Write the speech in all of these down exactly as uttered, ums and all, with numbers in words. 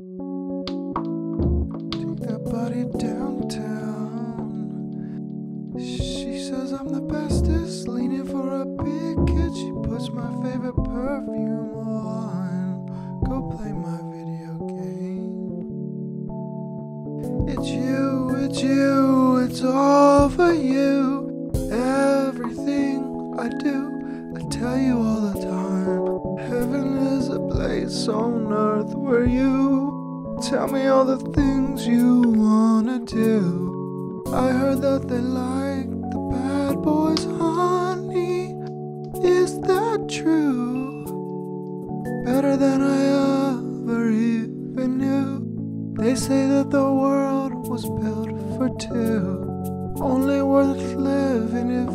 Take that body downtown. She says I'm the bestest, leaning for a big kid. She puts my favorite perfume on. Go play my video game. It's you, it's you, it's all for you. Everything I do, I tell you all the time. Heaven is a place on earth where you tell me all the things you wanna do. I heard that they like the bad boys, honey. Is that true? Better than I ever even knew. They say that the world was built for two. Only worth living if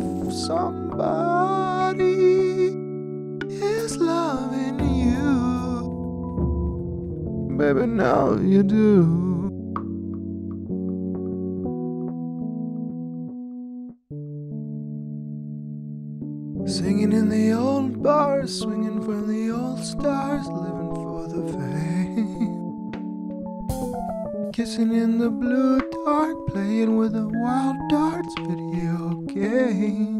somebody is loving you. Baby, now you do. Singing in the old bars, swinging from the old stars, living for the fame. Kissing in the blue dark, playing with a wild darts video game.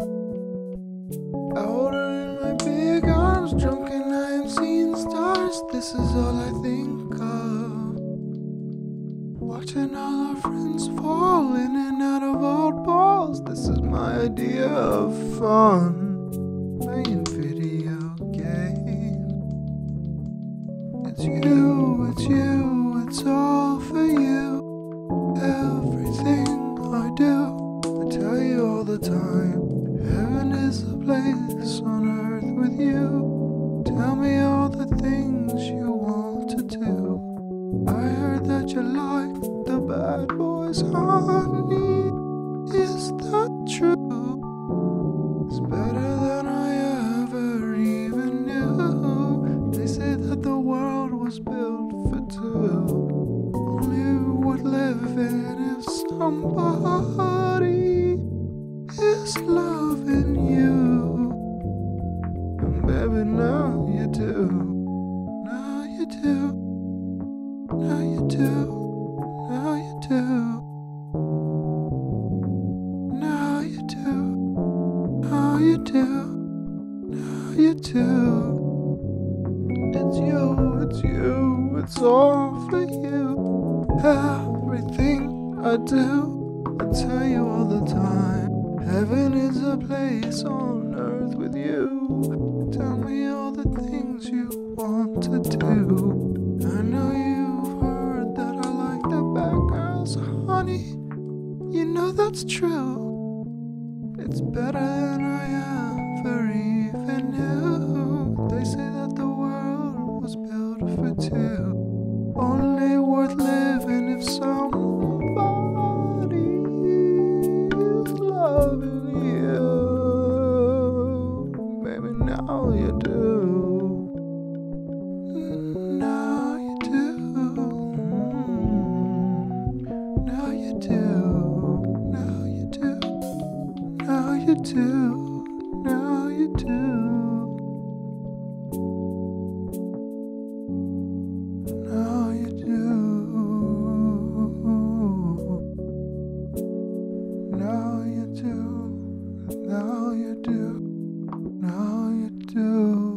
I hold her in my big arms, drunk and I am seeing stars. This is all I think of. Watching all our friends fall in and out of old balls. This is my idea of fun. Playing video games. It's you, it's you, it's all for you. Everything I do, I tell you all the time. Heaven is a place on earth with you. Tell me all the things you want to do. I heard that you like the bad boys, honey. Is that true? It's better than I ever even knew. They say that the world was built for two. Only worth living if somebody is loving you. And baby, now you do. Now you do. Now you do. Now you do. Now you do. Now you do. Now you do. It's you, it's you, it's all for you. Everything I do, I tell you all the time. Heaven is a place on earth with you. Tell me all the things you want to do. I know you've heard that I like the bad girls, honey. You know that's true. It's better than I ever even knew. They say that the world was built for two. Only worth living if somebody is loving you. Baby, now you do. Now you do. Now you do. Now you do. Now you do. Now you do. Now you do. Now you do. Now you do. Now you do.